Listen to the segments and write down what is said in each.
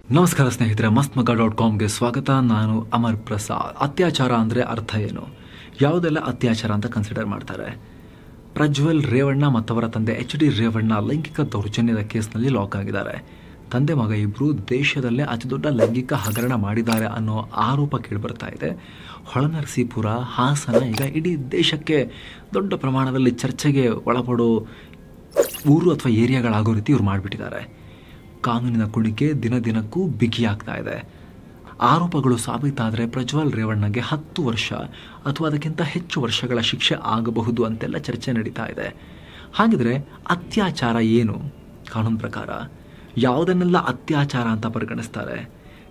ನಮಸ್ಕಾರ ಸ್ನೇಹಿತರೆ, mastmaga.comಗೆ ಸ್ವಾಗತ. ನಾನು ಅಮರ್ ಪ್ರಸಾದ್. ಅತ್ಯಾಚಾರ ಅಂದರೆ ಅರ್ಥ ಏನು, ಯಾವುದೆಲ್ಲ ಅತ್ಯಾಚಾರ ಅಂತ ಕನ್ಸಿಡರ್ ಮಾಡ್ತಾರೆ? ಪ್ರಜ್ವಲ್ ರೇವಣ್ಣ ಮತ್ತವರ ತಂದೆ HD ರೇವಣ್ಣ ಲೈಂಗಿಕ ದೌರ್ಜನ್ಯದ ಕೇಸ್ನಲ್ಲಿ ಲಾಕ್ ಆಗಿದ್ದಾರೆ. ತಂದೆ ಮಗ ಇಬ್ಬರು ದೇಶದಲ್ಲೇ ಅತಿದೊಡ್ಡ ಲೈಂಗಿಕ ಹಗರಣ ಮಾಡಿದ್ದಾರೆ ಅನ್ನೋ ಆರೋಪ ಕೇಳಿಬರ್ತಾ ಇದೆ. ಹೊಳೆನರಸೀಪುರ, ಹಾಸನ ಈಗ ಇಡೀ ದೇಶಕ್ಕೆ ದೊಡ್ಡ ಪ್ರಮಾಣದಲ್ಲಿ ಚರ್ಚೆಗೆ ಒಳಪಡೋ ಊರು ಅಥವಾ ಏರಿಯಾಗಳಾಗೋ ರೀತಿ ಇವ್ರು ಮಾಡಿಬಿಟ್ಟಿದ್ದಾರೆ. ಕಾನೂನಿನ ಕುಣಿಕೆ ದಿನ ದಿನಕ್ಕೂ ಬಿಗಿಯಾಗ್ತಾ ಇದೆ. ಆರೋಪಗಳು ಸಾಬೀತಾದರೆ ಪ್ರಜ್ವಲ್ ರೇವಣ್ಣಗೆ 10 ವರ್ಷ ಅಥವಾ ಅದಕ್ಕಿಂತ ಹೆಚ್ಚು ವರ್ಷಗಳ ಶಿಕ್ಷೆ ಆಗಬಹುದು ಅಂತೆಲ್ಲ ಚರ್ಚೆ ನಡೀತಾ ಇದೆ. ಹಾಗಿದ್ರೆ ಅತ್ಯಾಚಾರ ಏನು ಕಾನೂನು ಪ್ರಕಾರ? ಯಾವುದನ್ನೆಲ್ಲ ಅತ್ಯಾಚಾರ ಅಂತ ಪರಿಗಣಿಸ್ತಾರೆ?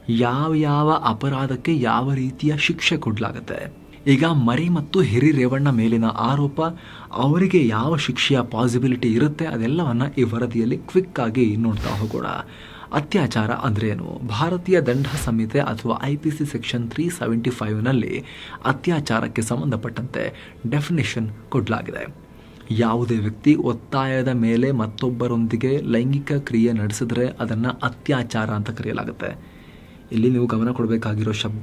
ಯಾವ ಅಪರಾಧಕ್ಕೆ ಯಾವ ರೀತಿಯ ಶಿಕ್ಷೆ ಕೊಡಲಾಗುತ್ತೆ? ಈಗ ಮರಿ ಮತ್ತು ಹಿರಿ ರೇವಣ್ಣ ಮೇಲಿನ ಆರೋಪ, ಅವರಿಗೆ ಯಾವ ಶಿಕ್ಷೆಯ ಪಾಸಿಬಿಲಿಟಿ ಇರುತ್ತೆ, ಅದೆಲ್ಲವನ್ನ ಈ ವರದಿಯಲ್ಲಿ ಕ್ವಿಕ್ ಆಗಿ ನೋಡ್ತಾ ಹೋಗೋಣ. ಅತ್ಯಾಚಾರ ಅಂದ್ರೇನು? ಭಾರತೀಯ ದಂಡ ಸಂಹಿತೆ ಅಥವಾ IPC ಸೆಕ್ಷನ್ 375ನಲ್ಲಿ ಅತ್ಯಾಚಾರಕ್ಕೆ ಸಂಬಂಧಪಟ್ಟಂತೆ ಡೆಫಿನೇಷನ್ ಕೊಡಲಾಗಿದೆ. ಯಾವುದೇ ವ್ಯಕ್ತಿ ಒತ್ತಾಯದ ಮೇಲೆ ಮತ್ತೊಬ್ಬರೊಂದಿಗೆ ಲೈಂಗಿಕ ಕ್ರಿಯೆ ನಡೆಸಿದ್ರೆ ಅದನ್ನು ಅತ್ಯಾಚಾರ ಅಂತ ಕರೆಯಲಾಗುತ್ತೆ. ಇಲ್ಲಿ ನೀವು ಗಮನ ಕೊಡಬೇಕಾಗಿರೋ ಶಬ್ದ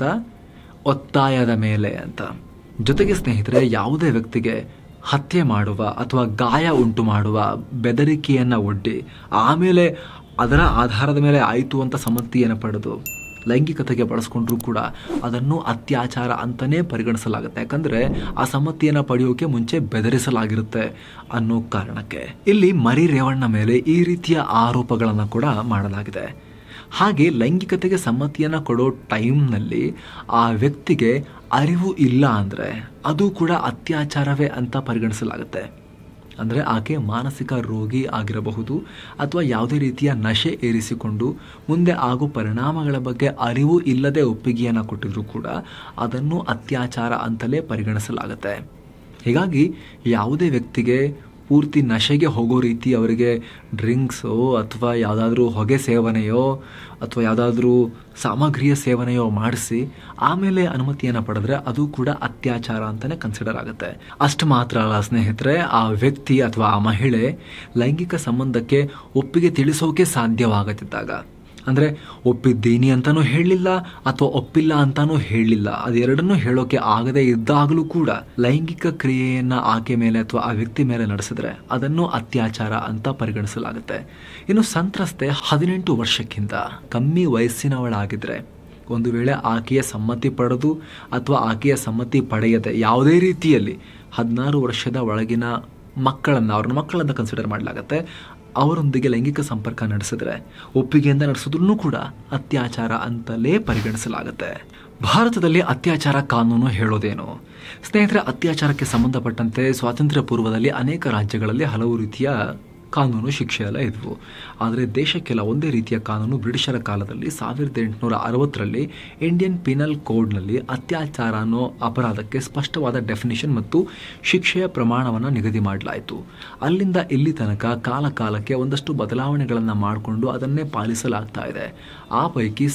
ಒತ್ತಾಯದ ಮೇಲೆ ಅಂತ. ಜೊತೆಗೆ ಸ್ನೇಹಿತರೆ, ಯಾವುದೇ ವ್ಯಕ್ತಿಗೆ ಹತ್ಯೆ ಮಾಡುವ ಅಥವಾ ಗಾಯ ಉಂಟು ಮಾಡುವ ಬೆದರಿಕೆಯನ್ನು ಒಡ್ಡಿ ಆಮೇಲೆ ಅದರ ಆಧಾರದ ಮೇಲೆ ಆಯಿತು ಅಂತ ಸಮ್ಮತಿಯನ್ನು ಪಡೆದು ಲೈಂಗಿಕತೆಗೆ ಬಳಸ್ಕೊಂಡ್ರೂ ಕೂಡ ಅದನ್ನು ಅತ್ಯಾಚಾರ ಅಂತಲೇ ಪರಿಗಣಿಸಲಾಗುತ್ತೆ. ಯಾಕಂದರೆ ಆ ಸಮ್ಮತಿಯನ್ನು ಪಡೆಯೋಕೆ ಮುಂಚೆ ಬೆದರಿಸಲಾಗಿರುತ್ತೆ ಅನ್ನೋ ಕಾರಣಕ್ಕೆ. ಇಲ್ಲಿ ಮರಿ ರೇವಣ್ಣ ಮೇಲೆ ಈ ರೀತಿಯ ಆರೋಪಗಳನ್ನು ಕೂಡ ಮಾಡಲಾಗಿದೆ. ಹಾಗೆ ಲೈಂಗಿಕತೆಗೆ ಸಮ್ಮತಿಯನ್ನು ಕೊಡೋ ಟೈಮ್ನಲ್ಲಿ ಆ ವ್ಯಕ್ತಿಗೆ ಅರಿವು ಇಲ್ಲ ಅಂದರೆ ಅದು ಕೂಡ ಅತ್ಯಾಚಾರವೇ ಅಂತ ಪರಿಗಣಿಸಲಾಗುತ್ತೆ. ಅಂದರೆ ಆಕೆ ಮಾನಸಿಕ ರೋಗಿ ಆಗಿರಬಹುದು ಅಥವಾ ಯಾವುದೇ ರೀತಿಯ ನಶೆ ಏರಿಸಿಕೊಂಡು ಮುಂದೆ ಆಗೋ ಪರಿಣಾಮಗಳ ಬಗ್ಗೆ ಅರಿವು ಇಲ್ಲದೆ ಒಪ್ಪಿಗೆಯನ್ನು ಕೊಟ್ಟಿದ್ರೂ ಕೂಡ ಅದನ್ನು ಅತ್ಯಾಚಾರ ಅಂತಲೇ ಪರಿಗಣಿಸಲಾಗುತ್ತೆ. ಹೀಗಾಗಿ ಯಾವುದೇ ವ್ಯಕ್ತಿಗೆ ಪೂರ್ತಿ ನಶೆಗೆ ಹೋಗೋ ರೀತಿ ಅವರಿಗೆ ಡ್ರಿಂಕ್ಸೋ ಅಥವಾ ಯಾವುದಾದ್ರೂ ಹೊಗೆ ಸೇವನೆಯೋ ಅಥವಾ ಯಾವುದಾದ್ರೂ ಸಾಮಗ್ರಿಯ ಸೇವನೆಯೋ ಮಾಡಿಸಿ ಆಮೇಲೆ ಅನುಮತಿಯನ್ನು ಪಡೆದ್ರೆ ಅದು ಕೂಡ ಅತ್ಯಾಚಾರ ಅಂತಲೇ ಕನ್ಸಿಡರ್ ಆಗುತ್ತೆ. ಅಷ್ಟು ಮಾತ್ರ ಅಲ್ಲ ಸ್ನೇಹಿತರೆ, ಆ ವ್ಯಕ್ತಿ ಅಥವಾ ಆ ಮಹಿಳೆ ಲೈಂಗಿಕ ಸಂಬಂಧಕ್ಕೆ ಒಪ್ಪಿಗೆ ತಿಳಿಸೋಕೆ ಸಾಧ್ಯವಾಗುತ್ತಿದ್ದಾಗ, ಅಂದರೆ ಒಪ್ಪಿದ್ದೀನಿ ಅಂತಲೂ ಹೇಳಲಿಲ್ಲ ಅಥವಾ ಒಪ್ಪಿಲ್ಲ ಅಂತಲೂ ಹೇಳಲಿಲ್ಲ, ಅದೆರಡನ್ನೂ ಹೇಳೋಕೆ ಆಗದೆ ಇದ್ದಾಗಲೂ ಕೂಡ ಲೈಂಗಿಕ ಕ್ರಿಯೆಯನ್ನು ಆಕೆ ಮೇಲೆ ಅಥವಾ ಆ ವ್ಯಕ್ತಿ ಮೇಲೆ ನಡೆಸಿದ್ರೆ ಅದನ್ನು ಅತ್ಯಾಚಾರ ಅಂತ ಪರಿಗಣಿಸಲಾಗುತ್ತೆ. ಇನ್ನು ಸಂತ್ರಸ್ತೆ 18 ವರ್ಷಕ್ಕಿಂತ ಕಮ್ಮಿ ವಯಸ್ಸಿನವಳಾಗಿದ್ರೆ, ಒಂದು ವೇಳೆ ಆಕೆಯ ಸಮ್ಮತಿ ಪಡೆದು ಅಥವಾ ಆಕೆಯ ಸಮ್ಮತಿ ಪಡೆಯದೆ ಯಾವುದೇ ರೀತಿಯಲ್ಲಿ 16 ವರ್ಷದ ಒಳಗಿನ ಅವ್ರನ್ನ ಮಕ್ಕಳನ್ನ ಕನ್ಸಿಡರ್ ಮಾಡಲಾಗುತ್ತೆ, ಅವರೊಂದಿಗೆ ಲೈಂಗಿಕ ಸಂಪರ್ಕ ನಡೆಸಿದ್ರೆ ಒಪ್ಪಿಗೆಯಿಂದ ನಡೆಸಿದ್ರೂ ಕೂಡ ಅತ್ಯಾಚಾರ ಅಂತಲೇ ಪರಿಗಣಿಸಲಾಗುತ್ತೆ. ಭಾರತದಲ್ಲಿ ಅತ್ಯಾಚಾರ ಕಾನೂನು ಹೇಳೋದೇನು? ಸ್ನೇಹಿತರೆ, ಅತ್ಯಾಚಾರಕ್ಕೆ ಸಂಬಂಧಪಟ್ಟಂತೆ ಸ್ವಾತಂತ್ರ್ಯ ಪೂರ್ವದಲ್ಲಿ ಅನೇಕ ರಾಜ್ಯಗಳಲ್ಲಿ ಹಲವು ರೀತಿಯ ಕಾನೂನು ಶಿಕ್ಷೆ ಎಲ್ಲ ಇದ್ವು. ಆದರೆ ದೇಶಕ್ಕೆಲ್ಲ ಒಂದೇ ರೀತಿಯ ಕಾನೂನು ಬ್ರಿಟಿಷರ ಕಾಲದಲ್ಲಿ 1860ರಲ್ಲಿ ಇಂಡಿಯನ್ ಪಿನಲ್ ಕೋಡ್ನಲ್ಲಿ ಅತ್ಯಾಚಾರ ಅನ್ನೋ ಅಪರಾಧಕ್ಕೆ ಸ್ಪಷ್ಟವಾದ ಡೆಫಿನಿಷನ್ ಮತ್ತು ಶಿಕ್ಷೆಯ ಪ್ರಮಾಣವನ್ನು ನಿಗದಿ ಮಾಡಲಾಯಿತು. ಅಲ್ಲಿಂದ ಇಲ್ಲಿ ತನಕ ಕಾಲಕ್ಕೆ ಒಂದಷ್ಟು ಬದಲಾವಣೆಗಳನ್ನು ಮಾಡಿಕೊಂಡು ಅದನ್ನೇ ಪಾಲಿಸಲಾಗ್ತಾ ಇದೆ. ಆ ಪೈಕಿ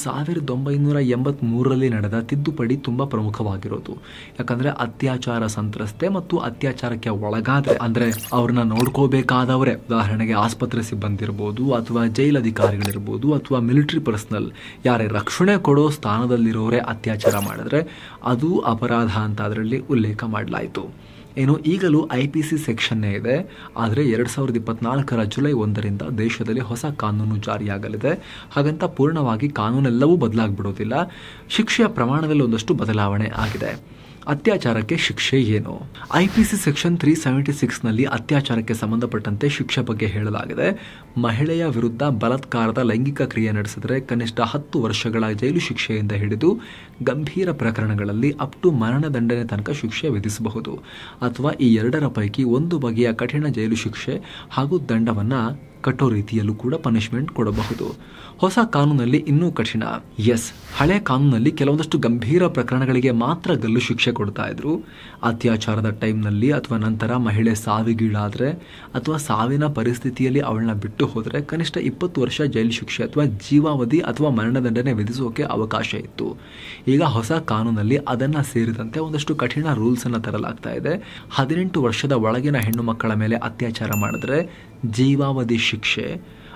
1983ರಲ್ಲಿ ನಡೆದ ತಿದ್ದುಪಡಿ ತುಂಬ ಪ್ರಮುಖವಾಗಿರೋದು. ಯಾಕಂದರೆ ಅತ್ಯಾಚಾರ ಸಂತ್ರಸ್ತೆ ಮತ್ತು ಅತ್ಯಾಚಾರಕ್ಕೆ ಒಳಗಾದರೆ, ಅಂದರೆ ಅವ್ರನ್ನ ನೋಡ್ಕೋಬೇಕಾದವರೇ, ಉದಾಹರಣೆಗೆ ಆಸ್ಪತ್ರೆ ಸಿಬ್ಬಂದಿ ಇರ್ಬೋದು ಅಥವಾ ಜೈಲಧಿಕಾರಿಗಳಿರ್ಬೋದು ಅಥವಾ ಮಿಲಿಟರಿ ಪರ್ಸನಲ್, ಯಾರೇ ರಕ್ಷಣೆ ಕೊಡೋ ಸ್ಥಾನದಲ್ಲಿರೋರೇ ಅತ್ಯಾಚಾರ ಮಾಡಿದ್ರೆ ಅದು ಅಪರಾಧ ಅಂತ ಅದರಲ್ಲಿ ಉಲ್ಲೇಖ ಮಾಡಲಾಯಿತು. ಏನು, ಈಗಲೂ IPC ಸೆಕ್ಷನ್ನೇ ಇದೆ. ಆದರೆ 2024ರ ಜುಲೈ 1ರಿಂದ ದೇಶದಲ್ಲಿ ಹೊಸ ಕಾನೂನು ಜಾರಿಯಾಗಲಿದೆ. ಹಾಗಂತ ಪೂರ್ಣವಾಗಿ ಕಾನೂನೆಲ್ಲವೂ ಬದಲಾಗ್ಬಿಡೋದಿಲ್ಲ. ಶಿಕ್ಷೆಯ ಪ್ರಮಾಣದಲ್ಲಿ ಒಂದಷ್ಟು ಬದಲಾವಣೆ ಆಗಿದೆ. ಅತ್ಯಾಚಾರಕ್ಕೆ ಶಿಕ್ಷೆ ಏನು? IPC ಸೆಕ್ಷನ್ 376ನಲ್ಲಿ ಅತ್ಯಾಚಾರಕ್ಕೆ ಸಂಬಂಧಪಟ್ಟಂತೆ ಶಿಕ್ಷೆ ಬಗ್ಗೆ ಹೇಳಲಾಗಿದೆ. ಮಹಿಳೆಯ ವಿರುದ್ಧ ಬಲಾತ್ಕಾರದ ಲೈಂಗಿಕ ಕ್ರಿಯೆ ನಡೆಸಿದರೆ ಕನಿಷ್ಠ 10 ವರ್ಷಗಳ ಜೈಲು ಶಿಕ್ಷೆಯಿಂದ ಹಿಡಿದು ಗಂಭೀರ ಪ್ರಕರಣಗಳಲ್ಲಿ ಅಪ್ ಟು ಮರಣದಂಡನೆ ತನಕ ಶಿಕ್ಷೆ ವಿಧಿಸಬಹುದು ಅಥವಾ ಈ ಎರಡರ ಪೈಕಿ ಒಂದು ಬಗೆಯ ಕಠಿಣ ಜೈಲು ಶಿಕ್ಷೆ ಹಾಗೂ ದಂಡವನ್ನು ಕಟ್ಟೋ ರೀತಿಯಲ್ಲೂ ಕೂಡ ಪನಿಷ್ಮೆಂಟ್ ಕೊಡಬಹುದು. ಹೊಸ ಕಾನೂನಲ್ಲಿ ಇನ್ನೂ ಕಠಿಣ. ಹಳೆ ಕಾನೂನಲ್ಲಿ ಕೆಲವೊಂದಷ್ಟು ಗಂಭೀರ ಪ್ರಕರಣಗಳಿಗೆ ಮಾತ್ರ ಗಲ್ಲು ಶಿಕ್ಷೆ ಕೊಡ್ತಾ ಇದ್ರು. ಅತ್ಯಾಚಾರದ ಟೈಮ್ನಲ್ಲಿ ಅಥವಾ ನಂತರ ಮಹಿಳೆ ಸಾವಿಗೀಡಾದರೆ ಅಥವಾ ಸಾವಿನ ಪರಿಸ್ಥಿತಿಯಲ್ಲಿ ಅವಳನ್ನ ಬಿಟ್ಟು ಹೋದರೆ ಕನಿಷ್ಠ 20 ವರ್ಷ ಜೈಲು ಶಿಕ್ಷೆ ಅಥವಾ ಜೀವಾವಧಿ ಅಥವಾ ಮರಣದಂಡನೆ ವಿಧಿಸೋಕೆ ಅವಕಾಶ ಇತ್ತು. ಈಗ ಹೊಸ ಕಾನೂನಲ್ಲಿ ಅದನ್ನು ಸೇರಿದಂತೆ ಒಂದಷ್ಟು ಕಠಿಣ ರೂಲ್ಸನ್ನು ತರಲಾಗ್ತಾ ಇದೆ. 18 ವರ್ಷದ ಒಳಗಿನ ಹೆಣ್ಣು ಮಕ್ಕಳ ಮೇಲೆ ಅತ್ಯಾಚಾರ ಮಾಡಿದ್ರೆ ಜೀವಾವಧಿ ಶಿಕ್ಷೆ,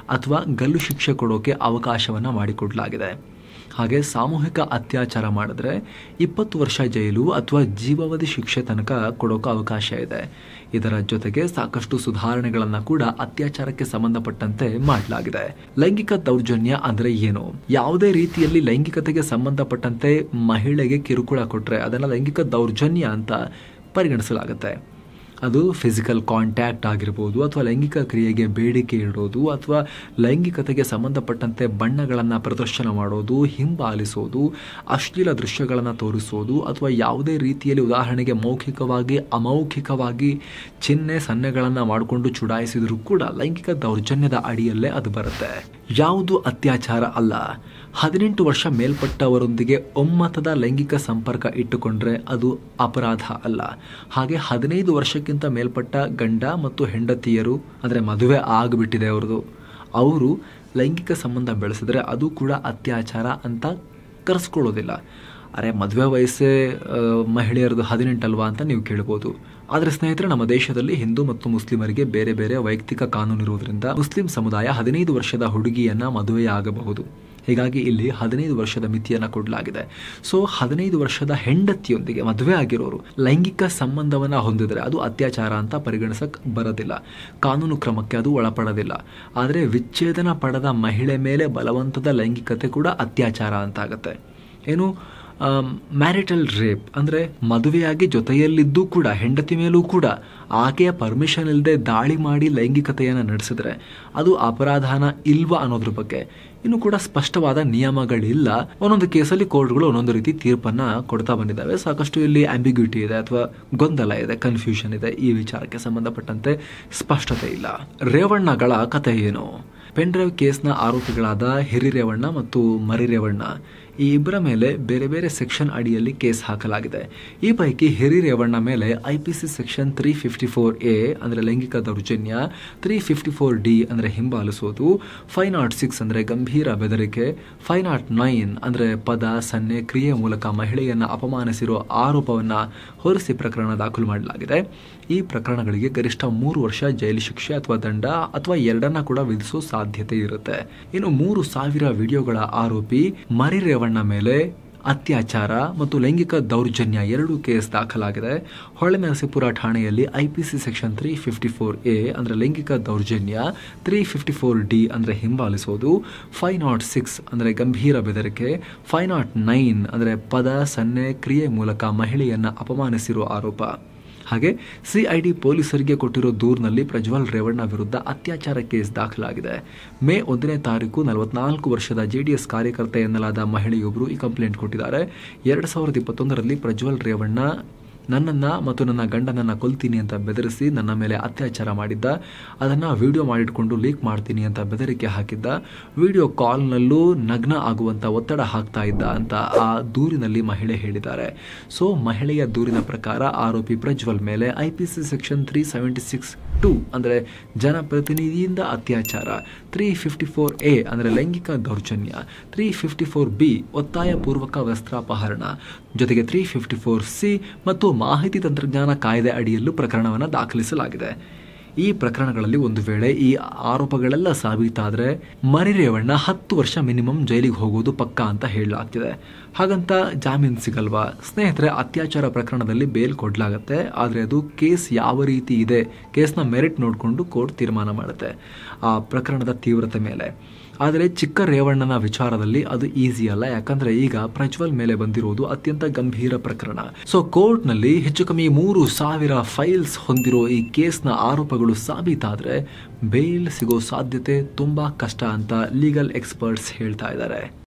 ಅಥವಾ ಗಲ್ಲು ಶಿಕ್ಷೆ ಕೊಡೋಕೆ ಅವಕಾಶವನ್ನು ಮಾಡಿಕೊಡಲಾಗಿದೆ. ಹಾಗೆ ಸಾಮೂಹಿಕ ಅತ್ಯಾಚಾರ ಮಾಡಿದ್ರೆ 20 ವರ್ಷ ಜೈಲು ಅಥವಾ ಜೀವಾವಧಿ ಶಿಕ್ಷೆ ತನಕ ಕೊಡೋಕೆ ಅವಕಾಶ ಇದೆ. ಇದರ ಜೊತೆಗೆ ಸಾಕಷ್ಟು ಸುಧಾರಣೆಗಳನ್ನ ಕೂಡ ಅತ್ಯಾಚಾರಕ್ಕೆ ಸಂಬಂಧಪಟ್ಟಂತೆ ಮಾಡಲಾಗಿದೆ. ಲೈಂಗಿಕ ದೌರ್ಜನ್ಯ ಅಂದ್ರೆ ಏನು? ಯಾವುದೇ ರೀತಿಯಲ್ಲಿ ಲೈಂಗಿಕತೆಗೆ ಸಂಬಂಧಪಟ್ಟಂತೆ ಮಹಿಳೆಗೆ ಕಿರುಕುಳ ಕೊಟ್ರೆ ಅದನ್ನ ಲೈಂಗಿಕ ದೌರ್ಜನ್ಯ ಅಂತ ಪರಿಗಣಿಸಲಾಗುತ್ತೆ. ಅದು ಫಿಸಿಕಲ್ ಕಾಂಟ್ಯಾಕ್ಟ್ ಆಗಿರ್ಬೋದು, ಅಥವಾ ಲೈಂಗಿಕ ಕ್ರಿಯೆಗೆ ಬೇಡಿಕೆ ಇಡೋದು, ಅಥವಾ ಲೈಂಗಿಕತೆಗೆ ಸಂಬಂಧಪಟ್ಟಂತೆ ಬಣ್ಣಗಳನ್ನು ಪ್ರದರ್ಶನ ಮಾಡೋದು, ಹಿಂಬಾಲಿಸೋದು, ಅಶ್ಲೀಲ ದೃಶ್ಯಗಳನ್ನು ತೋರಿಸೋದು, ಅಥವಾ ಯಾವುದೇ ರೀತಿಯಲ್ಲಿ ಉದಾಹರಣೆಗೆ ಮೌಖಿಕವಾಗಿ ಅಮೌಖಿಕವಾಗಿ ಚಿಹ್ನೆ ಸನ್ನೆಗಳನ್ನು ಮಾಡಿಕೊಂಡು ಚುಡಾಯಿಸಿದರೂ ಕೂಡ ಲೈಂಗಿಕ ದೌರ್ಜನ್ಯದ ಅಡಿಯಲ್ಲೇ ಅದು ಬರುತ್ತೆ. ಯಾವುದು ಅತ್ಯಾಚಾರ ಅಲ್ಲ? 18 ವರ್ಷ ಮೇಲ್ಪಟ್ಟವರೊಂದಿಗೆ ಒಮ್ಮತದ ಲೈಂಗಿಕ ಸಂಪರ್ಕ ಇಟ್ಟುಕೊಂಡ್ರೆ ಅದು ಅಪರಾಧ ಅಲ್ಲ. ಹಾಗೆ 15 ವರ್ಷಕ್ಕಿಂತ ಮೇಲ್ಪಟ್ಟ ಗಂಡ ಮತ್ತು ಹೆಂಡತಿಯರು, ಅಂದರೆ ಮದುವೆ ಆಗಿಬಿಟ್ಟಿದೆ ಅವ್ರದ್ದು, ಅವರು ಲೈಂಗಿಕ ಸಂಬಂಧ ಬೆಳೆಸಿದ್ರೆ ಅದು ಕೂಡ ಅತ್ಯಾಚಾರ ಅಂತ ಕರೆಸ್ಕೊಳ್ಳೋದಿಲ್ಲ. ಅರೆ ಮದುವೆ ವಯಸ್ಸೇ ಮಹಿಳೆಯರದು 18 ಅಲ್ವಾ ಅಂತ ನೀವು ಕೇಳ್ಬೋದು. ಆದರೆ ಸ್ನೇಹಿತರೆ, ನಮ್ಮ ದೇಶದಲ್ಲಿ ಹಿಂದೂ ಮತ್ತು ಮುಸ್ಲಿಮರಿಗೆ ಬೇರೆ ಬೇರೆ ವೈಯಕ್ತಿಕ ಕಾನೂನು ಇರುವುದರಿಂದ ಮುಸ್ಲಿಂ ಸಮುದಾಯ 15 ವರ್ಷದ ಹುಡುಗಿಯನ್ನ ಮದುವೆಯಾಗಬಹುದು. ಹೀಗಾಗಿ ಇಲ್ಲಿ 15 ವರ್ಷದ ಮಿತಿಯನ್ನು ಕೊಡಲಾಗಿದೆ. ಸೊ 15 ವರ್ಷದ ಹೆಂಡತಿಯೊಂದಿಗೆ ಮದುವೆ ಆಗಿರೋರು ಲೈಂಗಿಕ ಸಂಬಂಧವನ್ನು ಹೊಂದಿದ್ರೆ ಅದು ಅತ್ಯಾಚಾರ ಅಂತ ಪರಿಗಣಿಸಕ್ಕೆ ಬರೋದಿಲ್ಲ, ಕಾನೂನು ಕ್ರಮಕ್ಕೆ ಅದು ಒಳಪಡೋದಿಲ್ಲ. ಆದರೆ ವಿಚ್ಛೇದನ ಪಡೆದ ಮಹಿಳೆ ಮೇಲೆ ಬಲವಂತದ ಲೈಂಗಿಕತೆ ಕೂಡ ಅತ್ಯಾಚಾರ ಅಂತ ಆಗುತ್ತೆ. ಏನು ಮ್ಯಾರಿಟಲ್ ರೇಪ್ ಅಂದರೆ ಮದುವೆಯಾಗಿ ಜೊತೆಯಲ್ಲಿದ್ದೂ ಕೂಡ ಹೆಂಡತಿ ಮೇಲೂ ಕೂಡ ಆಕೆಯ ಪರ್ಮಿಷನ್ ಇಲ್ಲದೆ ದಾಳಿ ಮಾಡಿ ಲೈಂಗಿಕತೆಯನ್ನು ನಡೆಸಿದ್ರೆ ಅದು ಅಪರಾಧನ ಇಲ್ವಾ ಅನ್ನೋದ್ರ ಬಗ್ಗೆ ಇನ್ನೂ ಕೂಡ ಸ್ಪಷ್ಟವಾದ ನಿಯಮಗಳಿಲ್ಲ. ಒಂದೊಂದು ಕೇಸಲ್ಲಿ ಕೋರ್ಟ್ಗಳು ಒಂದೊಂದು ರೀತಿ ತೀರ್ಪನ್ನು ಕೊಡ್ತಾ ಬಂದಿದ್ದಾವೆ. ಸಾಕಷ್ಟು ಇಲ್ಲಿ ಆಂಬಿಗ್ಯೂಟಿ ಇದೆ, ಅಥವಾ ಗೊಂದಲ ಇದೆ, ಕನ್ಫ್ಯೂಷನ್ ಇದೆ. ಈ ವಿಚಾರಕ್ಕೆ ಸಂಬಂಧಪಟ್ಟಂತೆ ಸ್ಪಷ್ಟತೆ ಇಲ್ಲ. ರೇವಣ್ಣಗಳ ಕಥೆ ಏನು? ಪೆನ್ಡ್ರೈವ್ ಕೇಸ್ನ ಆರೋಪಿಗಳಾದ ಹಿರಿ ರೇವಣ್ಣ ಮತ್ತು ಮರಿ ರೇವಣ್ಣ ಈ ಇಬ್ಬರ ಮೇಲೆ ಬೇರೆ ಬೇರೆ ಸೆಕ್ಷನ್ ಅಡಿಯಲ್ಲಿ ಕೇಸ್ ಹಾಕಲಾಗಿದೆ. ಈ ಪೈಕಿ ಹಿರಿ ರೇವಣ್ಣ ಮೇಲೆ IPC ಸೆಕ್ಷನ್ 354A ಅಂದರೆ ಲೈಂಗಿಕ ದೌರ್ಜನ್ಯ, 354D ಅಂದರೆ ಹಿಂಬಾಲಿಸೋದು, 506 ಅಂದರೆ ಗಂಭೀರ ಬೆದರಿಕೆ, 509 ಅಂದರೆ ಪದ ಸನ್ನೆ ಕ್ರಿಯೆ ಮೂಲಕ ಮಹಿಳೆಯನ್ನು ಅಪಮಾನಿಸಿರುವ ಆರೋಪವನ್ನು ಹೊರಿಸಿ ಪ್ರಕರಣ ದಾಖಲು ಮಾಡಲಾಗಿದೆ. ಈ ಪ್ರಕರಣಗಳಿಗೆ ಗರಿಷ್ಠ 3 ವರ್ಷ ಜೈಲು ಶಿಕ್ಷೆ ಅಥವಾ ದಂಡ ಅಥವಾ ಎರಡನ್ನ ಕೂಡ ವಿಧಿಸುವ ಸಾಧ್ಯತೆ ಇರುತ್ತೆ. ಇನ್ನು 3000 ವಿಡಿಯೋಗಳ ಆರೋಪಿ ಮರಿ ರೇವಣ್ಣ ಮೇಲೆ ಅತ್ಯಾಚಾರ ಮತ್ತು ಲೈಂಗಿಕ ದೌರ್ಜನ್ಯ 2 ಕೇಸ್ ದಾಖಲಾಗಿದೆ. ಹೊಳೆನರಸೀಪುರ ಠಾಣೆಯಲ್ಲಿ IPC ಸೆಕ್ಷನ್ 354A ಅಂದರೆ ಲೈಂಗಿಕ ದೌರ್ಜನ್ಯ, 354D ಅಂದರೆ ಹಿಂಬಾಲಿಸೋದು, 506 ಅಂದರೆ ಗಂಭೀರ ಬೆದರಿಕೆ, 509 ಅಂದರೆ ಪದ ಸನ್ನೆ ಕ್ರಿಯೆ ಮೂಲಕ ಮಹಿಳೆಯನ್ನು ಅಪಮಾನಿಸಿರುವ ಆರೋಪ. ಹಾಗೆ CID ಪೊಲೀಸರಿಗೆ ಕೊಟ್ಟಿರೋ ದೂರಿನಲ್ಲಿ ಪ್ರಜ್ವಲ್ ರೇವಣ್ಣ ವಿರುದ್ಧ ಅತ್ಯಾಚಾರ ಕೇಸ್ ದಾಖಲಾಗಿದೆ. ಮೇ 1ನೇ ತಾರೀಕು 44 ವರ್ಷದ JDS ಕಾರ್ಯಕರ್ತೆ ಎನ್ನಲಾದ ಮಹಿಳೆಯೊಬ್ಬರು ಈ ಕಂಪ್ಲೇಂಟ್ ಕೊಟ್ಟಿದ್ದಾರೆ. 2021ರಲ್ಲಿ ಪ್ರಜ್ವಲ್ ರೇವಣ್ಣ ನನ್ನನ್ನು ಮತ್ತು ನನ್ನ ಗಂಡನನ್ನು ಕೊಲ್ತೀನಿ ಅಂತ ಬೆದರಿಸಿ ನನ್ನ ಮೇಲೆ ಅತ್ಯಾಚಾರ ಮಾಡಿದ್ದ. ಅದನ್ನು ವಿಡಿಯೋ ಮಾಡಿಟ್ಕೊಂಡು ಲೀಕ್ ಮಾಡ್ತೀನಿ ಅಂತ ಬೆದರಿಕೆ ಹಾಕಿದ್ದ. ವಿಡಿಯೋ ಕಾಲ್ನಲ್ಲೂ ನಗ್ನ ಆಗುವಂಥ ಒತ್ತಡ ಹಾಕ್ತಾ ಇದ್ದ ಅಂತ ಆ ದೂರಿನಲ್ಲಿ ಮಹಿಳೆ ಹೇಳಿದ್ದಾರೆ. ಸೊ ಮಹಿಳೆಯ ದೂರಿನ ಪ್ರಕಾರ ಆರೋಪಿ ಪ್ರಜ್ವಲ್ ಮೇಲೆ IPC ಸೆಕ್ಷನ್ 376(2) ಅಂದರೆ ಜನಪ್ರತಿನಿಧಿಯಿಂದ ಅತ್ಯಾಚಾರ, 354A ಅಂದರೆ ಲೈಂಗಿಕ ದೌರ್ಜನ್ಯ, 354B ಒತ್ತಾಯಪೂರ್ವಕ ವಸ್ತ್ರಾಪಹರಣ, ಜೊತೆಗೆ 354C ಮತ್ತು ಮಾಹಿತಿ ತಂತ್ರಜ್ಞಾನ ಕಾಯ್ದೆ ಅಡಿಯಲ್ಲೂ ಪ್ರಕರಣವನ್ನು ದಾಖಲಿಸಲಾಗಿದೆ. ಈ ಪ್ರಕರಣಗಳಲ್ಲಿ ಒಂದು ವೇಳೆ ಈ ಆರೋಪಗಳೆಲ್ಲ ಸಾಬೀತಾದರೆ ಮರಿ ರೇವಣ್ಣ 10 ವರ್ಷ ಮಿನಿಮಮ್ ಜೈಲಿಗೆ ಹೋಗೋದು ಪಕ್ಕಾ ಅಂತ ಹೇಳಲಾಗ್ತಿದೆ. ಹಾಗಂತ ಜಾಮೀನು ಸಿಗಲ್ವಾ? ಸ್ನೇಹಿತರೆ, ಅತ್ಯಾಚಾರ ಪ್ರಕರಣದಲ್ಲಿ ಬೇಲ್ ಕೊಡಲಾಗತ್ತೆ. ಆದರೆ ಅದು ಕೇಸ್ ಯಾವ ರೀತಿ ಇದೆ, ಕೇಸ್ನ ಮೆರಿಟ್ ನೋಡಿಕೊಂಡು ಕೋರ್ಟ್ ತೀರ್ಮಾನ ಮಾಡುತ್ತೆ ಆ ಪ್ರಕರಣದ ತೀವ್ರತೆ ಮೇಲೆ. ಆದರೆ ಚಿಕ್ಕ ರೇವಣ್ಣನ ವಿಚಾರದಲ್ಲಿ ಅದು ಈಸಿ ಅಲ್ಲ, ಯಾಕಂದ್ರೆ ಈಗ ಪ್ರಜ್ವಲ್ ಮೇಲೆ ಬಂದಿರೋದು ಅತ್ಯಂತ ಗಂಭೀರ ಪ್ರಕರಣ. ಸೊ ಕೋರ್ಟ್ನಲ್ಲಿ ಹೆಚ್ಚು ಕಮ್ಮಿ 3000 ಫೈಲ್ಸ್ ಹೊಂದಿರೋ ಈ ಕೇಸ್ನ ಆರೋಪಗಳು ಸಾಬೀತಾದ್ರೆ ಬೇಲ್ ಸಿಗೋ ಸಾಧ್ಯತೆ ತುಂಬಾ ಕಷ್ಟ ಅಂತ ಲೀಗಲ್ ಎಕ್ಸ್ಪರ್ಟ್ಸ್ ಹೇಳ್ತಾ ಇದ್ದಾರೆ.